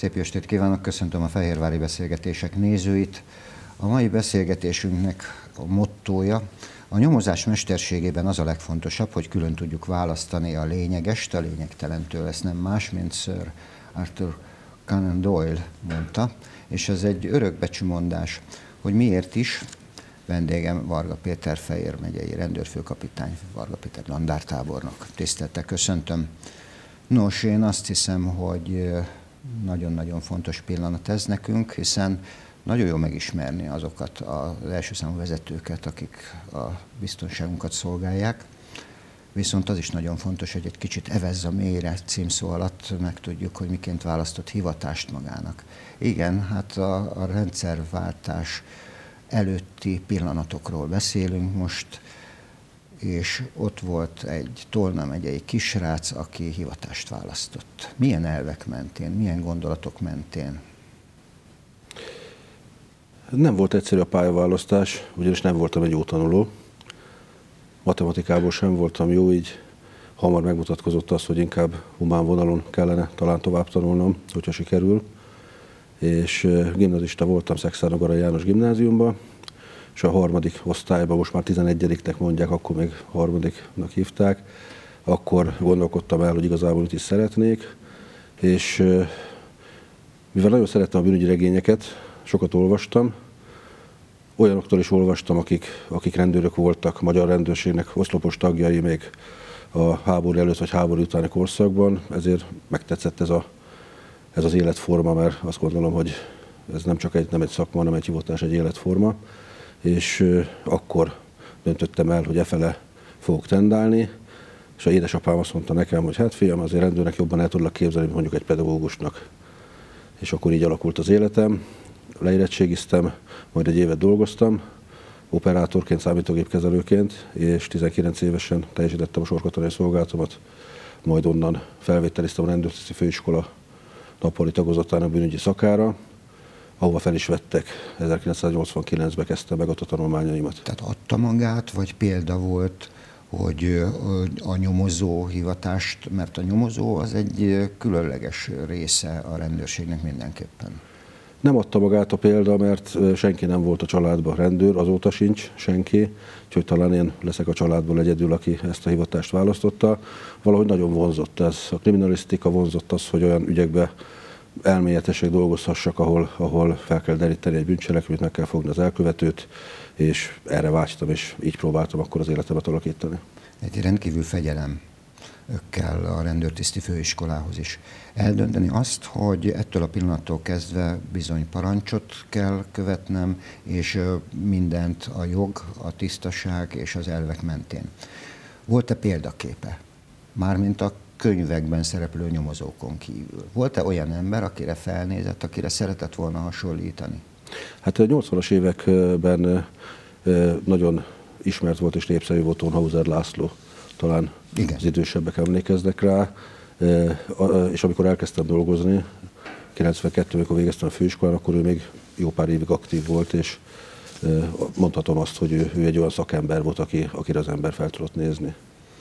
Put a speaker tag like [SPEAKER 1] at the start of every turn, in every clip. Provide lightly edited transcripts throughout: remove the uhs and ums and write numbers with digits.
[SPEAKER 1] Szép jó estét kívánok, köszöntöm a Fehérvári Beszélgetések nézőit. A mai beszélgetésünknek a mottója: a nyomozás mesterségében az a legfontosabb, hogy külön tudjuk választani a lényegest a lényegtelentől. Ez nem más, mint Sir Arthur Conan Doyle mondta, és ez egy örökbecsű mondás. Hogy miért is? Vendégem Varga Péter, Fejér megyei rendőrfőkapitány, Varga Péter dandártábornok. Tisztelettel köszöntöm. Nos, én azt hiszem, hogy nagyon-nagyon fontos pillanat ez nekünk, hiszen nagyon jó megismerni azokat az első számú vezetőket, akik a biztonságunkat szolgálják. Viszont az is nagyon fontos, hogy egy kicsit evezz a mélyre címszó alatt megtudjuk, hogy miként választott hivatást magának. Igen, hát a rendszerváltás előtti pillanatokról beszélünk most, és ott volt egy Tolna megyei kisrác, aki hivatást választott. Milyen elvek mentén, milyen gondolatok mentén?
[SPEAKER 2] Nem volt egyszerű a pályaválasztás, ugyanis nem voltam egy jó tanuló. Matematikából sem voltam jó, így hamar megmutatkozott az, hogy inkább humán vonalon kellene talán tovább tanulnom, hogyha sikerül. És gimnazista voltam Szekszárnagarai János gimnáziumban, és a harmadik osztályban, most már 11-nek mondják, akkor még harmadiknak hívták, akkor gondolkodtam el, hogy igazából itt is szeretnék, és mivel nagyon szerettem a bűnügyi regényeket, sokat olvastam, olyanoktól is olvastam, akik rendőrök voltak, magyar rendőrségnek oszlopos tagjai még a háború előtt vagy háború utáni korszakban, ezért megtetszett ez az életforma, mert azt gondolom, hogy ez nem egy szakma, hanem egy hivatás, egy életforma, és akkor döntöttem el, hogy efele fogok tendálni, és az édesapám azt mondta nekem, hogy hát fiam, azért rendőrnek jobban el tudlak képzelni, mint mondjuk egy pedagógusnak. És akkor így alakult az életem, leérettségiztem, majd egy évet dolgoztam, operátorként, számítógépkezelőként, és 19 évesen teljesítettem a sorkatonai szolgálatomat, majd onnan felvételiztem a rendőrtiszti főiskola nappali tagozatának bűnügyi szakára, ahova fel is vettek. 1989-ben kezdtem meg ott a tanulmányaimat.
[SPEAKER 1] Tehát adta magát, vagy példa volt, hogy a nyomozó hivatást, mert a nyomozó az egy különleges része a rendőrségnek mindenképpen.
[SPEAKER 2] Nem adta magát a példa, mert senki nem volt a családban rendőr, azóta sincs senki, úgyhogy talán én leszek a családból egyedül, aki ezt a hivatást választotta. Valahogy nagyon vonzott ez. A kriminalisztika vonzott az, hogy olyan ügyekbe elméletesek dolgozhassak, ahol fel kell deríteni egy bűncselekményt, meg kell fogni az elkövetőt, és erre vágytam, és így próbáltam akkor az életemet alakítani.
[SPEAKER 1] Egy rendkívül fegyelem kell a rendőrtiszti főiskolához is. Eldönteni azt, hogy ettől a pillanattól kezdve bizony parancsot kell követnem, és mindent a jog, a tisztaság és az elvek mentén. Volt-e példaképe? Mármint a könyvekben szereplő nyomozókon kívül. Volt-e olyan ember, akire felnézett, akire szeretett volna hasonlítani?
[SPEAKER 2] Hát a 80-as években nagyon ismert volt és népszerű volt Thonhauser László. Talán igen, az idősebbek emlékeznek rá, és amikor elkezdtem dolgozni, 92-ben, amikor végeztem a főiskolán, akkor ő még jó pár évig aktív volt, és mondhatom azt, hogy ő egy olyan szakember volt, akire az ember fel tudott nézni.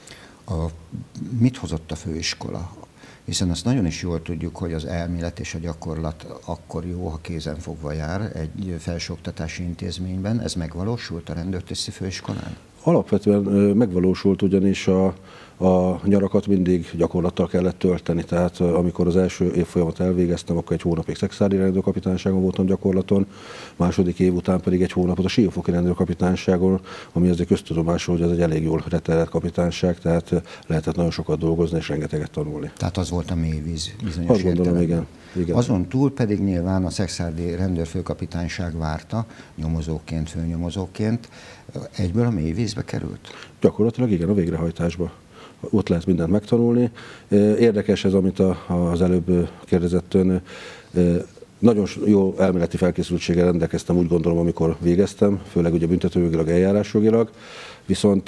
[SPEAKER 1] Mit hozott a főiskola? Hiszen azt nagyon is jól tudjuk, hogy az elmélet és a gyakorlat akkor jó, ha kézenfogva jár egy felsőoktatási intézményben. Ez megvalósult a rendőrtiszti főiskolán?
[SPEAKER 2] Alapvetően megvalósult, ugyanis a nyarakat mindig gyakorlattal kellett tölteni, tehát amikor az első évfolyamat elvégeztem, akkor egy hónapig Szekszári rendőrkapitányságon voltam gyakorlaton, második év után pedig egy hónapot a Siófoki rendőrkapitányságon, ami azért köztudomású, hogy ez egy elég jól retelert kapitányság, tehát lehetett nagyon sokat dolgozni és rengeteget tanulni.
[SPEAKER 1] Tehát az volt a mélyvíz bizonyos
[SPEAKER 2] azt gondolom, igen.
[SPEAKER 1] Azon túl pedig nyilván a szekszárdi rendőrfőkapitányság várta, nyomozóként, főnyomozóként, egyből a mélyvízbe került?
[SPEAKER 2] Gyakorlatilag igen, a végrehajtásba. Ott lehet mindent megtanulni. Érdekes ez, amit az előbb kérdezett ön. Nagyon jó elméleti felkészültséggel rendelkeztem, úgy gondolom, amikor végeztem, főleg ugye büntetőjogilag, eljárásjogilag, viszont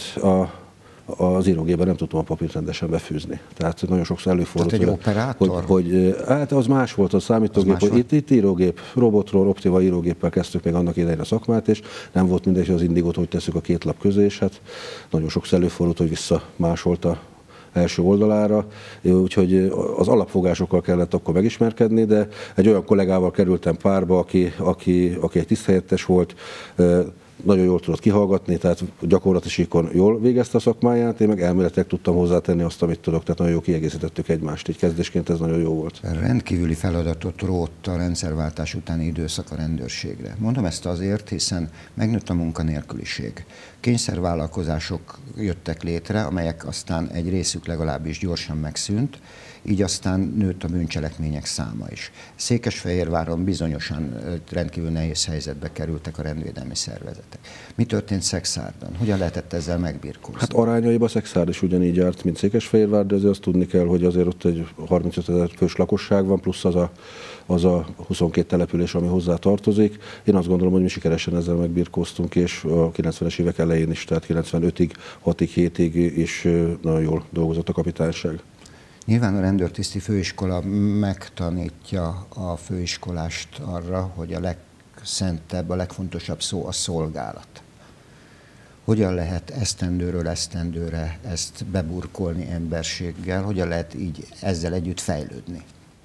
[SPEAKER 2] az írógépben nem tudtam a papírt rendesen befűzni. Tehát nagyon sokszor előfordult,
[SPEAKER 1] egy operátor?
[SPEAKER 2] Hogy hát az más volt a számítógép, hogy itt írógép, robotról, Optiva írógéppel kezdtük még annak idején a szakmát, és nem volt mindegy, hogy az Indigót hogy tesszük a két lap közé, és hát nagyon sokszor előfordult, hogy visszamásolta első oldalára, úgyhogy az alapfogásokkal kellett akkor megismerkedni, de egy olyan kollégával kerültem párba, aki egy tiszthelyettes volt, nagyon jól tudott kihallgatni, tehát gyakorlati síkon jól végezte a szakmáját, én meg elméletileg tudtam hozzátenni azt, amit tudok, tehát nagyon jó kiegészítettük egymást, így kezdésként ez nagyon jó volt.
[SPEAKER 1] Rendkívüli feladatot rótt a rendszerváltás utáni időszak a rendőrségre. Mondom ezt azért, hiszen megnőtt a munkanélküliség. Kényszervállalkozások jöttek létre, amelyek aztán egy részük legalábbis gyorsan megszűnt, így aztán nőtt a bűncselekmények száma is. Székesfehérváron bizonyosan rendkívül nehéz helyzetbe kerültek a rendvédelmi szervezetek. Mi történt Szekszárdon? Hogyan lehetett ezzel megbirkózni?
[SPEAKER 2] Hát arányaiban Szekszárd is ugyanígy járt, mint Székesfehérvár, de azért azt tudni kell, hogy azért ott egy 35 000 fős lakosság van, plusz az a 22 település, ami hozzá tartozik. Én azt gondolom, hogy mi sikeresen ezzel megbirkóztunk, és a 90-es évek elején is, tehát 95-ig, 6-ig, 7-ig is nagyon jól dolgozott a kapitányság.
[SPEAKER 1] Nyilván a rendőrtiszti főiskola megtanítja a főiskolást arra, hogy a legszentebb, a legfontosabb szó a szolgálat. Hogyan lehet esztendőről esztendőre ezt beburkolni emberséggel, hogyan lehet így ezzel együtt fejlődni?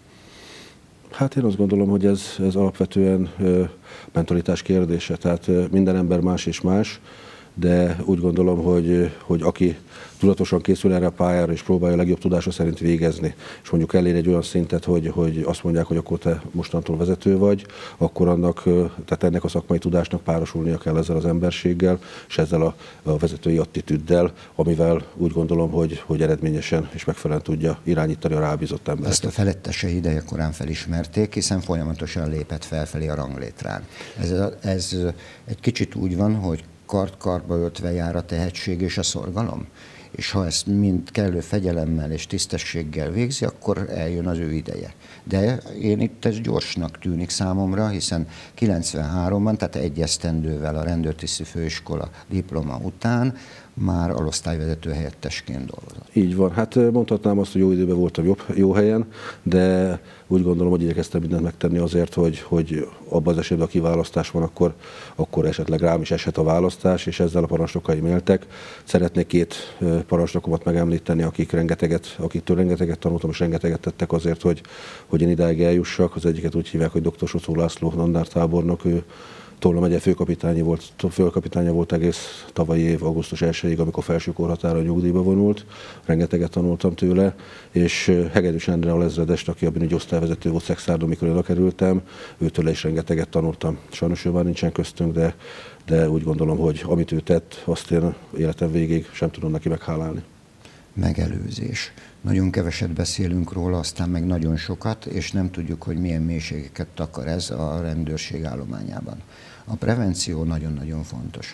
[SPEAKER 2] Hát én azt gondolom, hogy ez alapvetően mentalitás kérdése, tehát minden ember más és más, de úgy gondolom, hogy aki tudatosan készül erre a pályára, és próbálja a legjobb tudása szerint végezni, és mondjuk elér egy olyan szintet, hogy azt mondják, hogy akkor te mostantól vezető vagy, akkor tehát ennek a szakmai tudásnak párosulnia kell ezzel az emberséggel, és ezzel a vezetői attitűddel, amivel úgy gondolom, hogy eredményesen és megfelelően tudja irányítani a rábízott embereket.
[SPEAKER 1] Ezt a felettese ideje korán felismerték, hiszen folyamatosan lépett felfelé a ranglétrán. Ez egy kicsit úgy van, hogy kard-kardba öltve jár a tehetség és a szorgalom, és ha ezt mind kellő fegyelemmel és tisztességgel végzi, akkor eljön az ő ideje. De itt ez gyorsnak tűnik számomra, hiszen 93-ban, tehát egy esztendővel a rendőrtiszti főiskola diploma után már alosztályvezető helyettesként dolgozott.
[SPEAKER 2] Így van. Hát mondhatnám azt, hogy jó időben voltam jó helyen, de úgy gondolom, hogy igyekeztem mindent megtenni azért, hogy abban az esetben a kiválasztás van, akkor esetleg rám is eshet a választás, és ezzel a parancsnokaim éltek. Szeretnék két parancsnokomat megemlíteni, akiktől rengeteget tanultam, és rengeteget tettek azért, hogy én idáig eljussak. Az egyiket úgy hívják, hogy dr. Socó László dandártábornok, ő Tolna megye főkapitánya volt egész tavalyi év augusztus 1-ig, amikor felső korhatára nyugdíjba vonult. Rengeteget tanultam tőle, és Hegedűs Endre alezredest, aki a bűnügyi osztályvezető volt Szekszárdon, mikor oda kerültem, őtől is rengeteget tanultam. Sajnos ő már nincsen köztünk, de úgy gondolom, hogy amit ő tett, azt én életem végig sem tudom neki meghálálni.
[SPEAKER 1] Megelőzés. Nagyon keveset beszélünk róla, aztán meg nagyon sokat, és nem tudjuk, hogy milyen mélységeket takar ez a rendőrség állományában. A prevenció nagyon-nagyon fontos.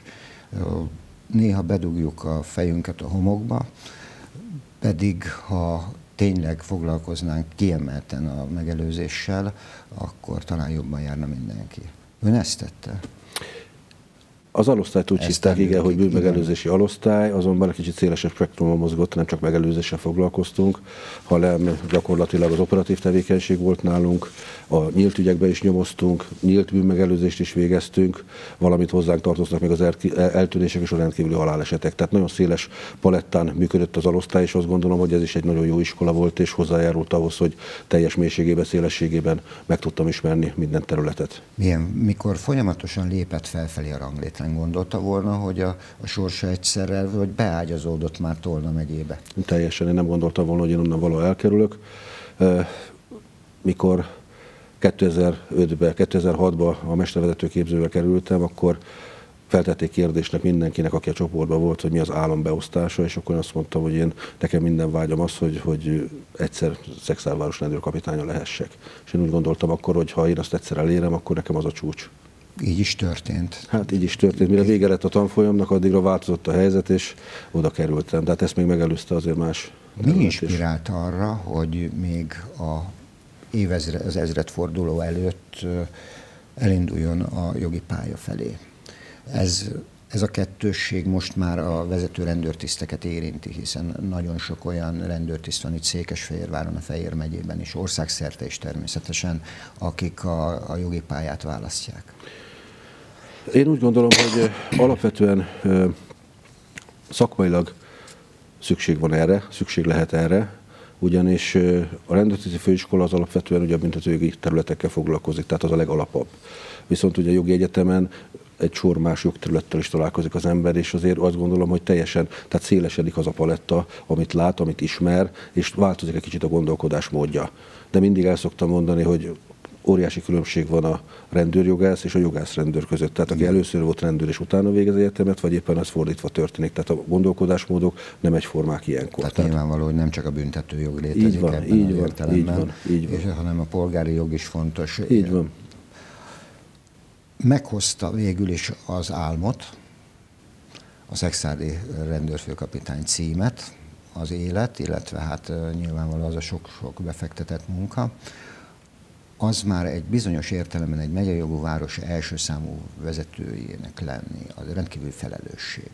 [SPEAKER 1] Néha bedugjuk a fejünket a homokba, pedig ha tényleg foglalkoznánk kiemelten a megelőzéssel, akkor talán jobban járna mindenki. Ön ezt tette?
[SPEAKER 2] Az alosztályt úgy hívták, igen, hogy bűnmegelőzési alosztály, azonban egy kicsit szélesebb spektrumon mozgott, nem csak megelőzéssel foglalkoztunk, hanem gyakorlatilag az operatív tevékenység volt nálunk, a nyílt ügyekbe is nyomoztunk, nyílt bűnmegelőzést is végeztünk, valamint hozzánk tartoznak még az eltűnések és a rendkívüli halálesetek. Tehát nagyon széles palettán működött az alosztály, és azt gondolom, hogy ez is egy nagyon jó iskola volt, és hozzájárult ahhoz, hogy teljes mélységében, szélességében meg tudtam ismerni minden területet.
[SPEAKER 1] Mikor folyamatosan lépett felfelé a ranglétrán, gondolta volna, hogy a sorsa egyszerre vagy beágyazódott már Tolna megyébe?
[SPEAKER 2] Teljesen, én nem gondoltam volna, hogy én onnan valahol elkerülök. Mikor 2006-ban a mestervezető képzőbe kerültem, akkor feltették kérdésnek mindenkinek, aki a csoportban volt, hogy mi az álombeosztása, és akkor azt mondtam, hogy nekem minden vágyam az, hogy egyszer Szekszárváros rendőrkapitánya lehessek. És én úgy gondoltam akkor, hogy ha én azt egyszer elérem, akkor nekem az a csúcs.
[SPEAKER 1] Így is történt.
[SPEAKER 2] Hát így is történt. Mire vége lett a tanfolyamnak, addigra változott a helyzet, és oda kerültem. Tehát ezt még megelőzte azért más.
[SPEAKER 1] Mi inspirált arra, hogy még az ezredforduló előtt elinduljon a jogi pálya felé? Ez a kettősség most már a vezető rendőrtiszteket érinti, hiszen nagyon sok olyan rendőrtiszt van itt Székesfehérváron, a Fejér megyében is, országszerte is természetesen, akik a jogi pályát választják.
[SPEAKER 2] Én úgy gondolom, hogy alapvetően szakmailag szükség van erre, szükség lehet erre, ugyanis a rendőrtiszi főiskola az alapvetően ugye a büntetőjogi területekkel foglalkozik, tehát az a legalapabb. Viszont ugye a jogi egyetemen egy sor más jogterülettel is találkozik az ember, és azért azt gondolom, hogy teljesen, tehát szélesedik az a paletta, amit lát, amit ismer, és változik egy kicsit a gondolkodásmódja. De mindig el szoktam mondani, hogy óriási különbség van a rendőrjogász és a jogász-rendőr között. Tehát aki először volt rendőr és utána végez egyetemet, vagy éppen ez fordítva történik. Tehát a gondolkodásmódok nem egyformák ilyenkor.
[SPEAKER 1] Tehát nyilvánvaló, hogy nem csak a büntetőjog létezik ebben az értelemben, hanem a polgári jog is fontos.
[SPEAKER 2] Így van.
[SPEAKER 1] Meghozta végül is az álmot, a szekszárdi rendőrfőkapitány címet, az élet, illetve hát nyilvánvaló az a sok befektetett munka, az már egy bizonyos értelemben egy megyei jogú város első számú vezetőjének lenni, az rendkívül felelősség.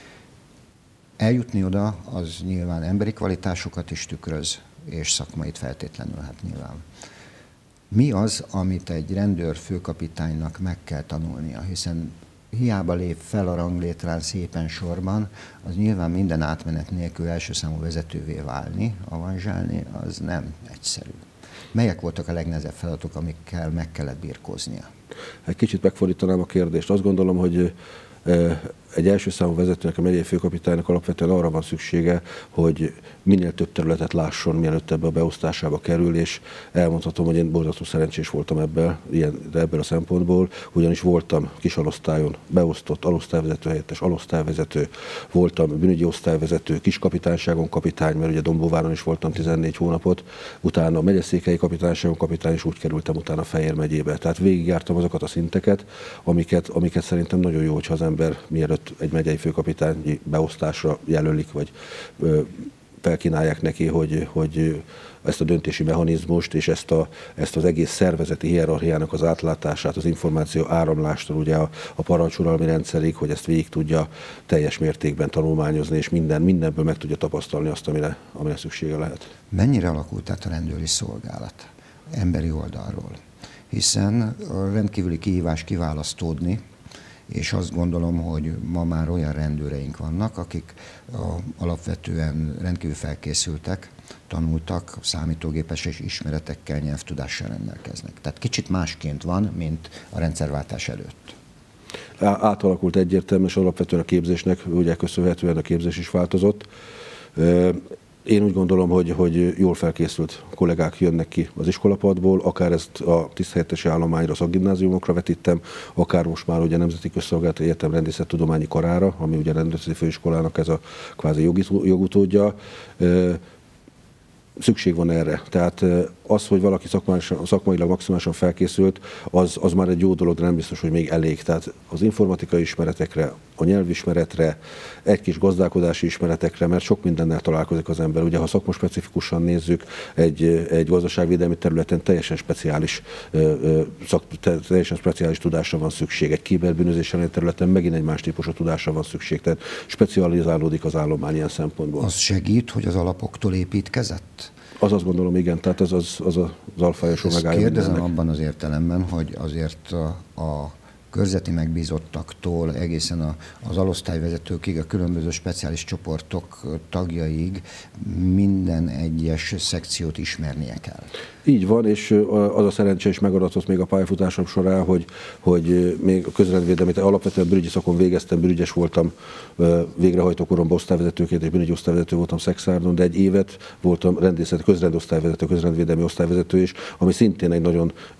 [SPEAKER 1] Eljutni oda, az nyilván emberi kvalitásokat is tükröz, és szakmait feltétlenül, hát nyilván. Mi az, amit egy rendőrfőkapitánynak meg kell tanulnia, hiszen hiába lép fel a ranglétrán szépen sorban, az nyilván minden átmenet nélkül első számú vezetővé válni, avanzsálni, az nem egyszerű. Melyek voltak a legnehezebb feladatok, amikkel meg kellett birkóznia?
[SPEAKER 2] Egy kicsit megfordítanám a kérdést. Azt gondolom, hogy egy első számú vezetőnek, a megyei főkapitánynak alapvetően arra van szüksége, hogy minél több területet lásson, mielőtt ebbe a beosztásába kerül, és elmondhatom, hogy én borzasztó szerencsés voltam ebből a szempontból, ugyanis voltam kisalosztályon beosztott alosztályvezető helyettes, alosztályvezető, voltam bűnügyi osztályvezető, kiskapitányságon kapitány, mert ugye Dombóváron is voltam 14 hónapot, utána a megyeszékhelyi kapitányságon kapitány, és úgy kerültem utána Fejér megyébe. Tehát végigjártam azokat a szinteket, amiket szerintem nagyon jó, hogyha az ember mielőtt egy megyei főkapitányi beosztásra jelölik, vagy felkínálják neki, hogy ezt a döntési mechanizmust és ezt az egész szervezeti hierarchiának az átlátását, az információ áramlástól ugye a parancsuralmi rendszerig, hogy ezt végig tudja teljes mértékben tanulmányozni, és mindenből meg tudja tapasztalni azt, amire szüksége lehet.
[SPEAKER 1] Mennyire alakult át a rendőri szolgálat emberi oldalról? Hiszen a rendkívüli kihívás kiválasztódni, és azt gondolom, hogy ma már olyan rendőreink vannak, akik alapvetően rendkívül felkészültek, tanultak, számítógépes és ismeretekkel, nyelvtudással rendelkeznek. Tehát kicsit másként van, mint a rendszerváltás előtt.
[SPEAKER 2] Átalakult egyértelműen, és alapvetően a képzésnek, ugye köszönhetően a képzés is változott. Én úgy gondolom, hogy jól felkészült kollégák jönnek ki az iskolapadból, akár ezt a tiszthelyettesi állományra, szakgimnáziumokra vetítem, akár most már ugye a Nemzeti Közszolgálati Egyetem Rendészettudományi Karára, ami ugye a rendőrtiszi főiskolának ez a kvázi jogutódja. Szükség van erre. Tehát az, hogy valaki szakmailag maximálisan felkészült, az már egy jó dolog, de nem biztos, hogy még elég. Tehát az informatikai ismeretekre, a nyelvismeretre, egy kis gazdálkodási ismeretekre, mert sok mindennel találkozik az ember. Ugye, ha szakmaspecifikusan nézzük, egy gazdaságvédelmi területen teljesen speciális tudásra van szükség. Egy kiberbűnözés elleni területen megint egy más típusú tudásra van szükség. Tehát specializálódik az állomány ilyen szempontból.
[SPEAKER 1] Az segít, hogy az alapoktól építkezett?
[SPEAKER 2] Azt gondolom, igen, tehát ez az alfája és omegája.
[SPEAKER 1] Kérdezem abban az értelemben, hogy azért a körzeti megbízottaktól egészen az alosztályvezetőkig, a különböző speciális csoportok tagjaiig minden egyes szekciót ismernie kell.
[SPEAKER 2] Így van, és az a szerencse is megadatott még a pályafutásom során, hogy még a közrendvédelmi, alapvetően bűnügyi szakon végeztem, bűnügyes voltam végrehajtó koromban, osztályvezetőként és bűnügyi osztályvezető voltam Szekszárdon, de egy évet voltam közrendosztályvezető, közrendvédelmi osztályvezető is, ami szintén egy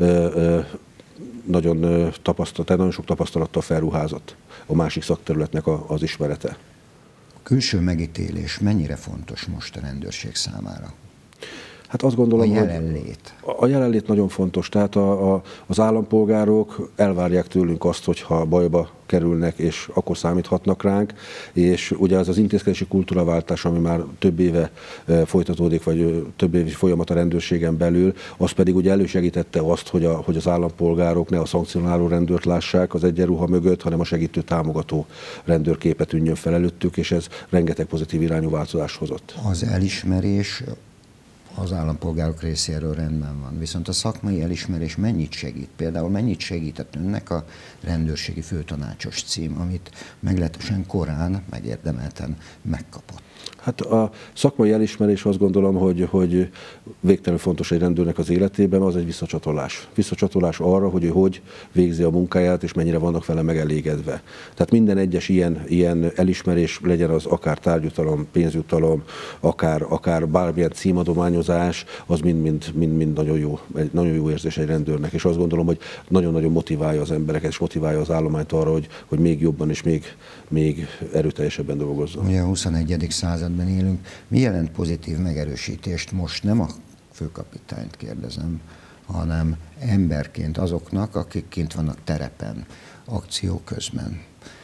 [SPEAKER 2] nagyon sok tapasztalattal felruházott a másik szakterületnek az ismerete.
[SPEAKER 1] A külső megítélés mennyire fontos most a rendőrség számára?
[SPEAKER 2] Hát azt gondolom,
[SPEAKER 1] a jelenlét.
[SPEAKER 2] Hogy a jelenlét nagyon fontos. Tehát az állampolgárok elvárják tőlünk azt, hogyha bajba kerülnek, és akkor számíthatnak ránk, és ugye az intézkedési kultúraváltás, ami már több éve folytatódik, vagy több éves folyamat a rendőrségen belül, az pedig ugye elősegítette azt, hogy az állampolgárok ne a szankcionáló rendőrt lássák az egyenruha mögött, hanem a segítő, támogató rendőrképet tűnjön fel előttük, és ez rengeteg pozitív irányú változást hozott.
[SPEAKER 1] Az elismerés az állampolgárok részéről rendben van. Viszont a szakmai elismerés mennyit segít? Például mennyit segített önnek a rendőrségi főtanácsos cím, amit meglehetősen korán, megérdemelten megkapott?
[SPEAKER 2] Hát a szakmai elismerés, azt gondolom, hogy végtelenül fontos egy rendőrnek az életében, az egy visszacsatolás. Visszacsatolás arra, hogy ő hogy végzi a munkáját, és mennyire vannak vele megelégedve. Tehát minden egyes ilyen elismerés, legyen az akár tárgyjutalom, pénzjutalom, akár bármilyen címadományozás, az mind nagyon jó érzés egy rendőrnek. És azt gondolom, hogy nagyon-nagyon motiválja az embereket, és motiválja az állományt arra, hogy még jobban és még erőteljesebben dolgozzon.
[SPEAKER 1] Ugye a 21. században élünk. Mi jelent pozitív megerősítést? Most nem a főkapitányt kérdezem, hanem emberként azoknak, akik kint vannak terepen, akció közben.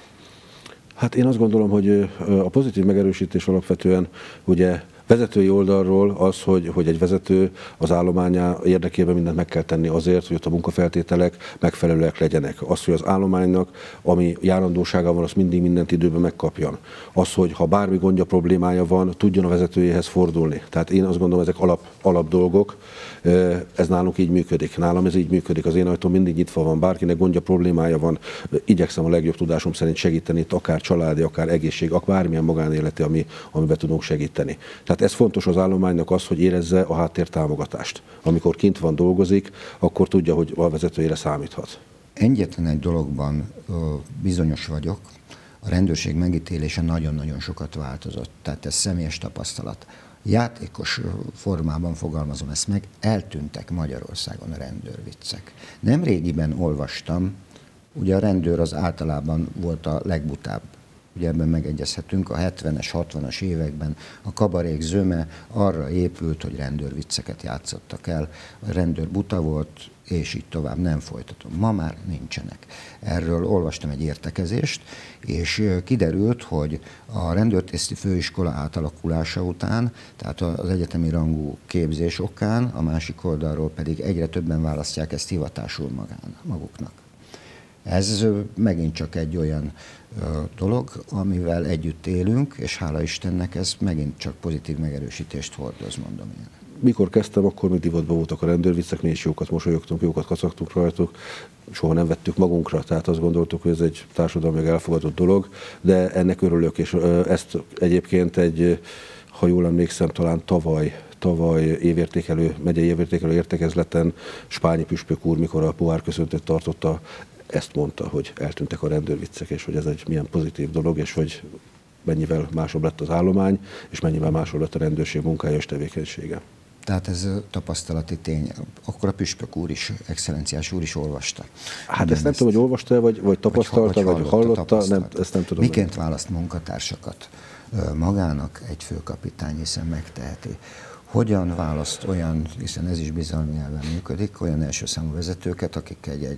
[SPEAKER 2] Hát én azt gondolom, hogy a pozitív megerősítés alapvetően ugye vezetői oldalról az, hogy egy vezető az állományá érdekében mindent meg kell tenni azért, hogy ott a munkafeltételek megfelelőek legyenek. Az, hogy az állománynak, ami járandósága van, azt mindig mindent időben megkapjon. Az, hogy ha bármi gondja, problémája van, tudjon a vezetőjéhez fordulni. Tehát én azt gondolom, ezek alap dolgok. Ez nálunk így működik. Nálam ez így működik. Az én ajtóm mindig nyitva van. Bárkinek gondja, problémája van, igyekszem a legjobb tudásom szerint segíteni itt, akár családi, akár egészség, akár bármilyen magánéleti, amiben tudunk segíteni. Tehát ez fontos az állománynak az, hogy érezze a háttértámogatást. Amikor kint van, dolgozik, akkor tudja, hogy a vezetőjére számíthat.
[SPEAKER 1] Egyetlen egy dologban bizonyos vagyok, a rendőrség megítélése nagyon-nagyon sokat változott. Tehát ez személyes tapasztalat. Játékos formában fogalmazom ezt meg, eltűntek Magyarországon a rendőrviccek. Nemrégiben olvastam, ugye a rendőr az általában volt a legbutább. Ugye ebben megegyezhetünk, a 70-es, 60-as években a kabarék zöme arra épült, hogy rendőrvicceket játszottak el. A rendőr buta volt, és így tovább, nem folytatom. Ma már nincsenek. Erről olvastam egy értekezést, és kiderült, hogy a rendőrtiszti főiskola átalakulása után, tehát az egyetemi rangú képzés okán, a másik oldalról pedig egyre többen választják ezt hivatásul maguknak. Ez megint csak egy olyan dolog, amivel együtt élünk, és hála Istennek ez megint csak pozitív megerősítést hordoz, mondom én.
[SPEAKER 2] Mikor kezdtem, akkor még divatban voltak a rendőrviccek, mi is jókat mosolyogtunk, jókat kacagtunk rajtuk, soha nem vettük magunkra, tehát azt gondoltuk, hogy ez egy társadalmilag elfogadott dolog, de ennek örülök, és ezt egyébként ha jól emlékszem, talán tavaly megyei évértékelő értekezleten Spányi püspök úr, mikor a pohárköszöntőt tartotta, ezt mondta, hogy eltűntek a rendőrviccek, és hogy ez egy milyen pozitív dolog, és hogy mennyivel másabb lett az állomány, és mennyivel másabb lett a rendőrség munkája és tevékenysége.
[SPEAKER 1] Tehát ez tapasztalati tény. Akkor a püspök úr is, excellenciás úr is olvasta.
[SPEAKER 2] Hát ezt nem tudom, hogy olvasta vagy tapasztalta, vagy hallotta, ezt nem tudom.
[SPEAKER 1] Miként választ munkatársakat magának egy főkapitány, hiszen megteheti. Hogyan választ olyan, hiszen ez is bizalmi elven működik, olyan első számú vezetőket, akik egy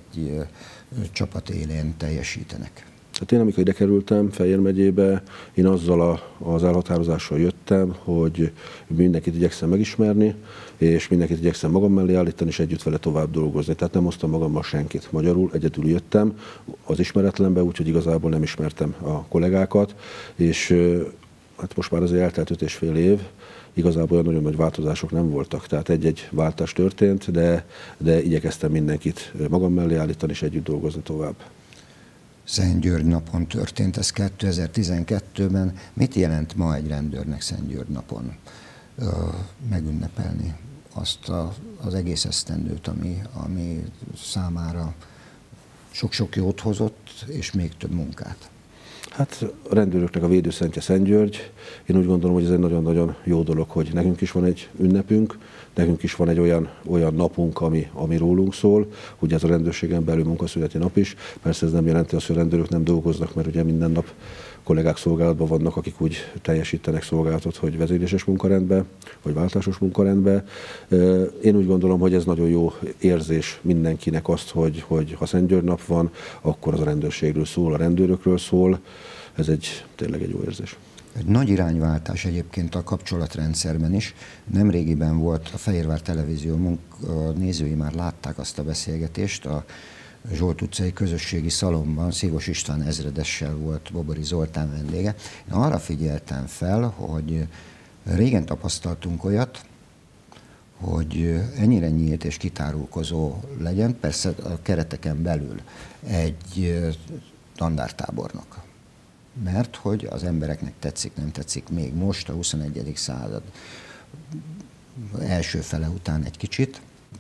[SPEAKER 1] csapat élén teljesítenek?
[SPEAKER 2] Hát én, amikor ide kerültem Fejér megyébe, én azzal az elhatározással jöttem, hogy mindenkit igyekszem megismerni, és mindenkit igyekszem magam mellé állítani, és együtt vele tovább dolgozni. Tehát nem hoztam magammal senkit. Magyarul egyedül jöttem az ismeretlenbe, úgyhogy igazából nem ismertem a kollégákat, és hát most már azért eltelt 5,5 év, igazából olyan nagyon nagy változások nem voltak, tehát egy-egy váltás történt, de igyekeztem mindenkit magam mellé állítani, és együtt dolgozni tovább.
[SPEAKER 1] Szentgyörgy napon történt ez 2012-ben. Mit jelent ma egy rendőrnek Szentgyörgy napon megünnepelni azt az egész esztendőt, ami számára sok-sok jót hozott, és még több munkát?
[SPEAKER 2] Hát a rendőröknek a védőszentje Szentgyörgy. Én úgy gondolom, hogy ez egy nagyon-nagyon jó dolog, hogy nekünk is van egy ünnepünk, nekünk is van egy olyan napunk, ami rólunk szól, ugye ez a rendőrségen belül munkaszüneti nap is. Persze ez nem jelenti azt, hogy a rendőrök nem dolgoznak, mert ugye minden nap kollégák szolgálatban vannak, akik úgy teljesítenek szolgálatot, hogy vezérléses munkarendbe, vagy váltásos munkarendbe. Én úgy gondolom, hogy ez nagyon jó érzés mindenkinek azt, hogy ha Szentgyörgy nap van, akkor az a rendőrségről szól, a rendőrökről szól. Ez tényleg egy jó érzés.
[SPEAKER 1] Egy nagy irányváltás egyébként a kapcsolatrendszerben is. Nemrégiben volt a Fehérvár Televízió nézői már látták azt a beszélgetést, a Zsolt utcai közösségi szalomban Szívos István ezredessel volt Bobori Zoltán vendége. Én arra figyeltem fel, hogy régen tapasztaltunk olyat, hogy ennyire nyílt és kitárulkozó legyen, persze a kereteken belül egy dandártábornok. mert hogy az embereknek tetszik, nem tetszik még most, a 21. század első fele után egy kicsit,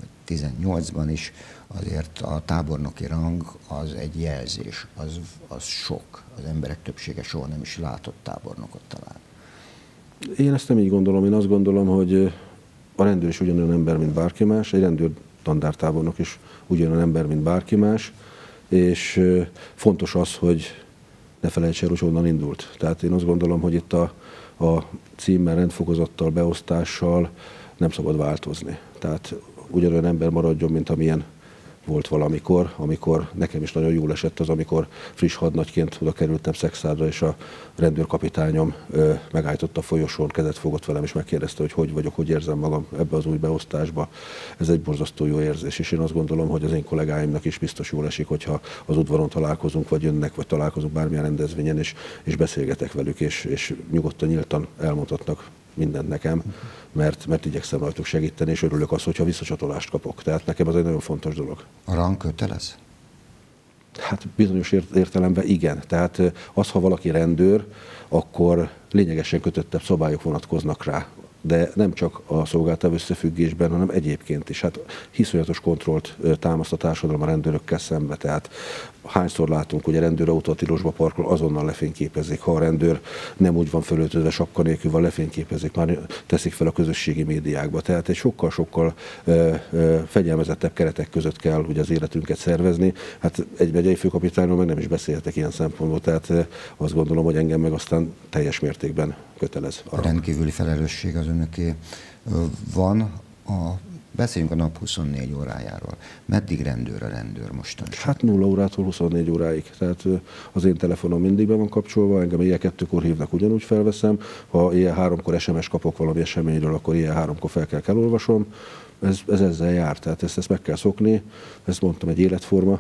[SPEAKER 1] 18-ban is, azért a tábornoki rang az egy jelzés, az sok. Az emberek többsége soha nem is látott tábornokot talán.
[SPEAKER 2] Én ezt nem így gondolom. Én azt gondolom, hogy a rendőr is ugyanolyan ember, mint bárki más, egy rendőr tandártábornok is ugyanolyan ember, mint bárki más, és fontos az, hogy ne felejts el, hogy onnan indult. Tehát én azt gondolom, hogy itt a címmel, rendfokozattal, beosztással nem szabad változni. Tehát ugyanolyan ember maradjon, mint amilyen volt valamikor, amikor nekem is nagyon jól esett az, amikor friss hadnagyként oda kerültem Szexádra, és a rendőrkapitányom megállított a folyosón, kezet fogott velem, és megkérdezte, hogy hogy vagyok, hogy érzem magam ebbe az új beosztásba. Ez egy borzasztó jó érzés, és én azt gondolom, hogy az én kollégáimnak is biztos jól esik, hogyha az udvaron találkozunk, vagy jönnek, vagy találkozunk bármilyen rendezvényen, és beszélgetek velük, és nyugodtan, nyíltan elmondhatnak mindent nekem, mert igyekszem rajtuk segíteni, és örülök az, hogyha visszacsatolást kapok. Tehát nekem az egy nagyon fontos dolog.
[SPEAKER 1] A rang kötelez?
[SPEAKER 2] Hát bizonyos értelemben igen. Tehát az, ha valaki rendőr, akkor lényegesen kötöttebb szabályok vonatkoznak rá. De nem csak a szolgáltató összefüggésben, hanem egyébként is. Hát iszonyatos kontrollt támaszt a társadalom a rendőrökkel szembe. Tehát hányszor látunk, hogy a rendőrautó a tilosba parkol, azonnal lefényképezik. Ha a rendőr nem úgy van fölöltözve, sapka nélkül van, lefényképezik, már teszik fel a közösségi médiákba. Tehát egy sokkal-sokkal fegyelmezettebb keretek között kell ugye az életünket szervezni. Hát egy megyei főkapitányról meg nem is beszélhetek ilyen szempontból. Tehát azt gondolom, hogy engem meg aztán teljes mértékben kötelez.
[SPEAKER 1] A rendkívüli felelősség az önöké van. Beszéljünk a nap 24 órájáról. Meddig rendőr a rendőr mostanság?
[SPEAKER 2] Hát 0 órától 24 óráig. Tehát az én telefonom mindig be van kapcsolva, engem éjjel 2-kor hívnak, ugyanúgy felveszem. Ha éjjel 3-kor SMS kapok valami eseményről, akkor éjjel 3-kor fel kell elolvasom. Ez ezzel jár, tehát ezt meg kell szokni. Ezt mondtam, egy életforma.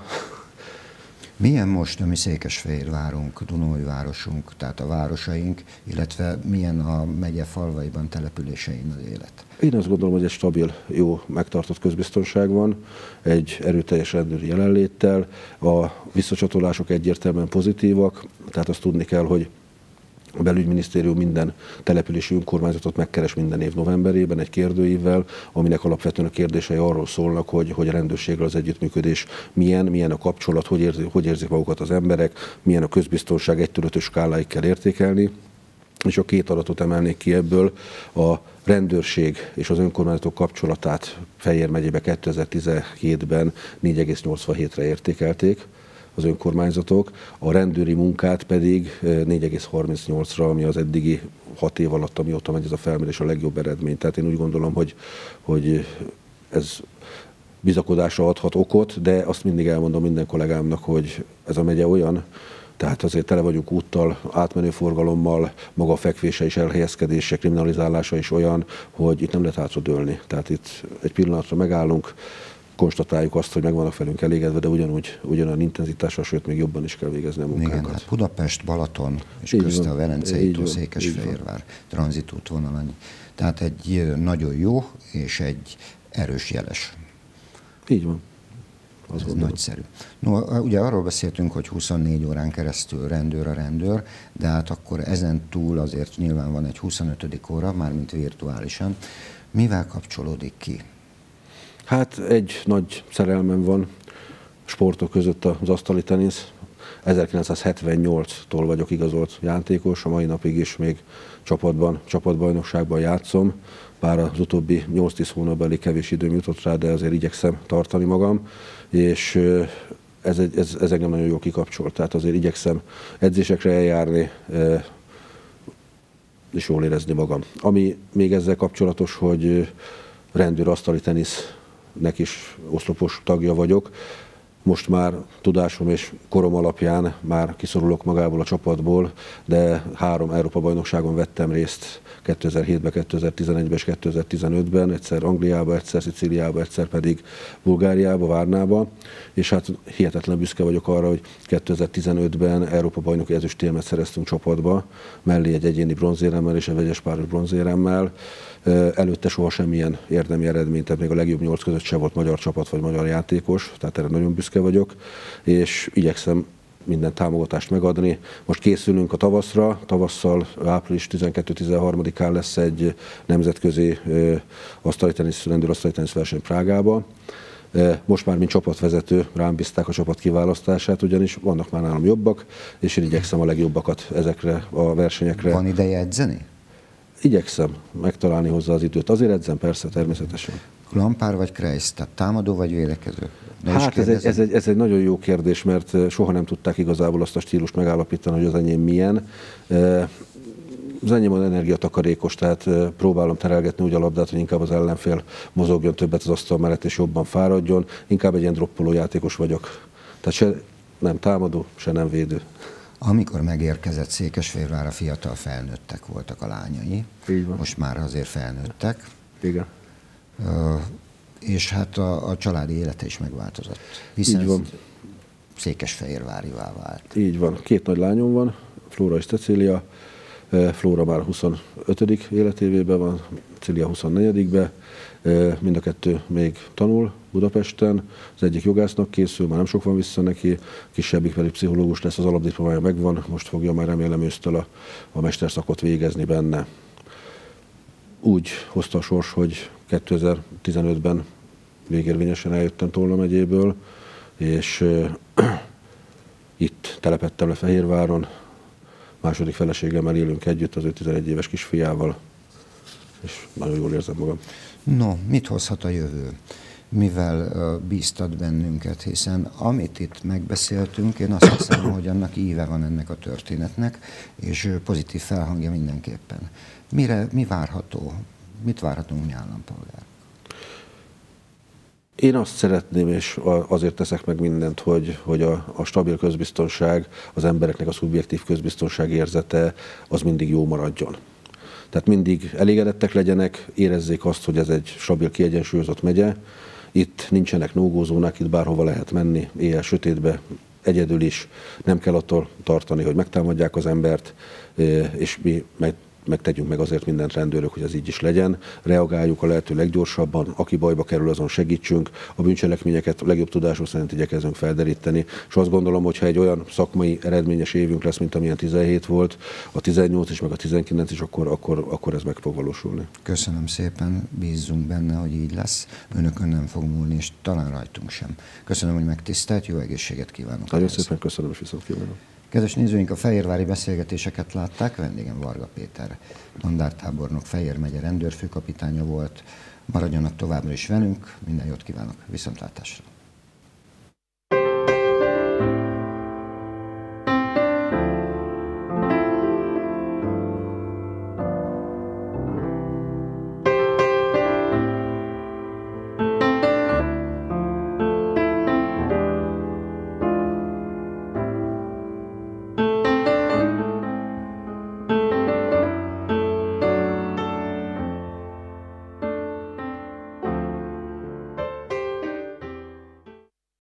[SPEAKER 1] Milyen most a mi Székesfehérvárunk, Dunaújvárosunk, tehát a városaink, illetve milyen a megye falvaiban, településein az élet?
[SPEAKER 2] Én azt gondolom, hogy egy stabil, jó, megtartott közbiztonság van, egy erőteljes rendőri jelenléttel, a visszacsatolások egyértelműen pozitívak, tehát azt tudni kell, hogy a belügyminisztérium minden települési önkormányzatot megkeres minden év novemberében egy kérdőívvel, aminek alapvetően a kérdései arról szólnak, hogy a rendőrséggel az együttműködés milyen a kapcsolat, hogy érzik magukat az emberek, milyen a közbiztonság, 1-5-ös skáláig kell értékelni. És a 2 adatot emelnék ki ebből, a rendőrség és az önkormányzatok kapcsolatát Fejér megyébe 2017-ben 4,87-re értékelték az önkormányzatok, a rendőri munkát pedig 4,38-ra, ami az eddigi 6 év alatt, amióta megy ez a felmérés, a legjobb eredmény. Tehát én úgy gondolom, hogy ez bizakodásra adhat okot, de azt mindig elmondom minden kollégámnak, hogy ez a megye olyan, tehát azért tele vagyunk úttal, átmenő forgalommal, maga a fekvése és elhelyezkedése, kriminalizálása is olyan, hogy itt nem lehet hátradőlni. Tehát itt egy pillanatra megállunk, konstatáljuk azt, hogy meg vannak velünk elégedve, de ugyanolyan intenzitással, sőt még jobban is kell végezni a munkánkat.
[SPEAKER 1] Igen, hát Budapest, Balaton és
[SPEAKER 2] így
[SPEAKER 1] közte
[SPEAKER 2] van,
[SPEAKER 1] a Velencei tó, Székesfehérvár tranzitútvonal. Tehát egy nagyon jó és egy erős jeles.
[SPEAKER 2] Így van.
[SPEAKER 1] Ez nagyszerű. No, ugye arról beszéltünk, hogy 24 órán keresztül rendőr a rendőr, de hát akkor ezen túl azért nyilván van egy 25. óra, mármint virtuálisan. Mivel kapcsolódik ki?
[SPEAKER 2] Hát egy nagy szerelmem van sportok között az asztali tenisz. 1978-tól vagyok igazolt játékos, a mai napig is még csapatbajnokságban játszom. Bár az utóbbi 8-10 hónapban elég kevés időm jutott rá, de azért igyekszem tartani magam, és ez engem nagyon jól kikapcsol. Tehát azért igyekszem edzésekre eljárni, és jól érezni magam. Ami még ezzel kapcsolatos, hogy rendőr asztali tenisznek is oszlopos tagja vagyok. Most már tudásom és korom alapján már kiszorulok magából a csapatból, de 3 Európa-bajnokságon vettem részt 2007-ben, 2011-ben és 2015-ben, egyszer Angliába, egyszer Szicíliába, egyszer pedig Bulgáriába, Várnába, és hát hihetetlen büszke vagyok arra, hogy 2015-ben Európa-bajnoki ezüstérmet szereztünk csapatba, mellé egy egyéni bronzéremmel és egy vegyes páros bronzéremmel. Előtte soha semmilyen érdemi eredmény, tehát még a legjobb 8 között se volt magyar csapat vagy magyar játékos, tehát erre nagyon büszke vagyok, és igyekszem minden támogatást megadni. Most készülünk a tavaszra, tavasszal április 12-13-án lesz egy nemzetközi lendőr-asztalitenisz verseny Prágába. Most már, mint csapatvezető, rám bízták a csapat kiválasztását, ugyanis vannak már nálam jobbak, és én igyekszem a legjobbakat ezekre a versenyekre.
[SPEAKER 1] Van ideje edzeni?
[SPEAKER 2] Igyekszem megtalálni hozzá az időt. Azért edzem, persze, természetesen.
[SPEAKER 1] Lampár vagy Kreisz, tehát támadó vagy védekező?
[SPEAKER 2] Hát ez egy nagyon jó kérdés, mert soha nem tudták igazából azt a stílust megállapítani, hogy az enyém milyen. Az enyém az energiatakarékos, tehát próbálom terelgetni úgy a labdát, hogy inkább az ellenfél mozogjon többet az asztal mellett és jobban fáradjon. Inkább egy ilyen droppoló játékos vagyok. Tehát se nem támadó, se nem védő.
[SPEAKER 1] Amikor megérkezett Székesfehérvárra, fiatal felnőttek voltak a lányai.
[SPEAKER 2] Így van.
[SPEAKER 1] Most már azért felnőttek.
[SPEAKER 2] Igen.
[SPEAKER 1] És hát a családi élete is megváltozott. Hiszen
[SPEAKER 2] így van.
[SPEAKER 1] Székesfehérvárivá vált.
[SPEAKER 2] Így van. 2 nagy lányom van, Flóra és Cecília. Flóra már 25. életévében van, Cecilia 24-be. Mind a kettő még tanul Budapesten. Az egyik jogásznak készül, már nem sok van vissza neki, kisebbik pedig pszichológus lesz, az alapdiplomája megvan, most fogja már remélem ősztől a mesterszakot végezni benne. Úgy hozta a sors, hogy 2015-ben végérvényesen eljöttem Tolna megyéből, és itt telepedtem le Fehérváron, második feleségemmel élünk együtt, az ő 11 éves kisfiával, és nagyon jól érzem magam.
[SPEAKER 1] No, mit hozhat a jövő? Mivel bíztat bennünket, hiszen amit itt megbeszéltünk, én azt hiszem, hogy annak íve van ennek a történetnek, és pozitív felhangja mindenképpen. Mi várható? Mit várhatunk mi állampolgár?
[SPEAKER 2] Én azt szeretném, és azért teszek meg mindent, hogy a stabil közbiztonság, az embereknek a szubjektív közbiztonság érzete az mindig jó maradjon. Tehát mindig elégedettek legyenek, érezzék azt, hogy ez egy stabil, kiegyensúlyozott megye. Itt nincsenek no-go-zónák, itt bárhova lehet menni, éjjel sötétbe, egyedül is. Nem kell attól tartani, hogy megtámadják az embert, és mi megtegyünk meg azért mindent rendőrök, hogy ez így is legyen. Reagáljuk a lehető leggyorsabban, aki bajba kerül, azon segítsünk. A bűncselekményeket a legjobb tudásunk szerint igyekezünk felderíteni. És azt gondolom, hogy ha egy olyan szakmai eredményes évünk lesz, mint amilyen 17 volt, a 18 is, meg a 19 is, akkor ez meg fog valósulni.
[SPEAKER 1] Köszönöm szépen, bízzunk benne, hogy így lesz. Önökön nem fog múlni, és talán rajtunk sem. Köszönöm, hogy megtisztelt, jó egészséget kívánok.
[SPEAKER 2] Nagyon szépen köszönöm, és viszont kívánom.
[SPEAKER 1] Kedves nézőink, a fehérvári beszélgetéseket látták, vendégem Varga Péter, dandártábornok, Fejér megye rendőrfőkapitánya volt. Maradjanak továbbra is velünk, minden jót kívánok, viszontlátásra!